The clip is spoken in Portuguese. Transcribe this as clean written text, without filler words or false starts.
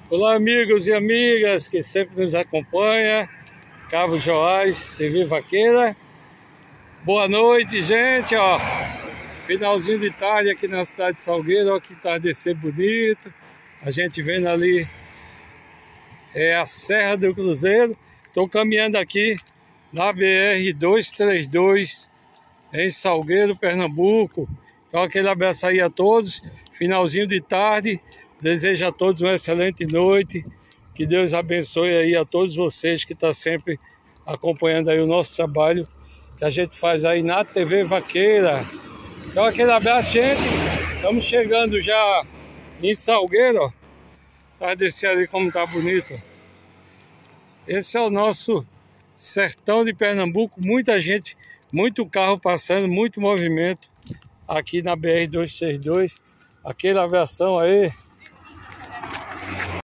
Olá, amigos e amigas que sempre nos acompanham. Cabo Joás, TV Vaqueira. Boa noite, gente, ó. Finalzinho de tarde aqui na cidade de Salgueiro, ó, que entardecer bonito. A gente vendo ali a Serra do Cruzeiro. Estou caminhando aqui na BR-232 em Salgueiro, Pernambuco. Então aquele abraço aí a todos. Finalzinho de tarde. Desejo a todos uma excelente noite. Que Deus abençoe aí a todos vocês que estão sempre acompanhando aí o nosso trabalho que a gente faz aí na TV Vaqueira. Então aquele abraço, gente. Estamos chegando já em Salgueiro, ó. Tá descendo ali como tá bonito. Esse é o nosso sertão de Pernambuco. Muita gente, muito carro passando, muito movimento aqui na BR-232. Aquele abração aí.